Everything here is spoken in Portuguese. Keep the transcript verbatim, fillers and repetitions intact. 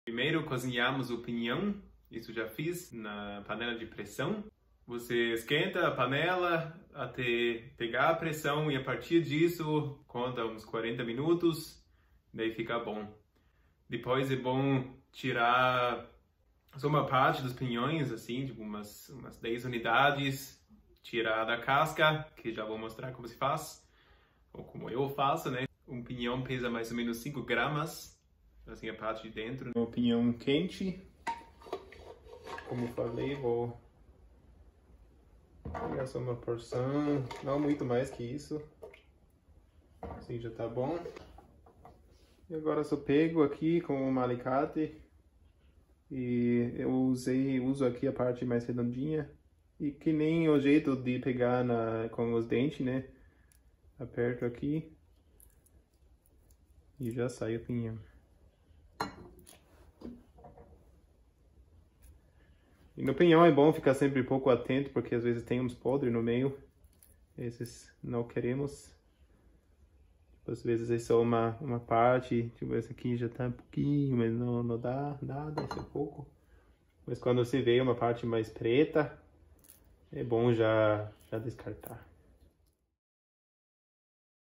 Primeiro cozinhamos o pinhão, isso já fiz na panela de pressão. Você esquenta a panela até pegar a pressão e a partir disso conta uns quarenta minutos, daí fica bom. Depois é bom tirar só uma parte dos pinhões, assim, tipo umas, umas dez unidades, tirar da casca, que já vou mostrar como se faz, ou como eu faço, né? Um pinhão pesa mais ou menos cinco gramas, assim a parte de dentro. O pinhão quente, como falei, vou pegar só uma porção, não muito mais que isso, assim já tá bom. E agora só pego aqui com um alicate e eu usei, uso aqui a parte mais redondinha e que nem o jeito de pegar na, com os dentes, né? Aperto aqui e já sai o pinhão. E no pinhão é bom ficar sempre um pouco atento, porque às vezes tem uns podres no meio. Esses não queremos. Tipo, às vezes é só uma, uma parte, tipo esse aqui já tá um pouquinho, mas não, não dá nada, esse é pouco. Mas quando você vê uma parte mais preta, é bom já, já descartar.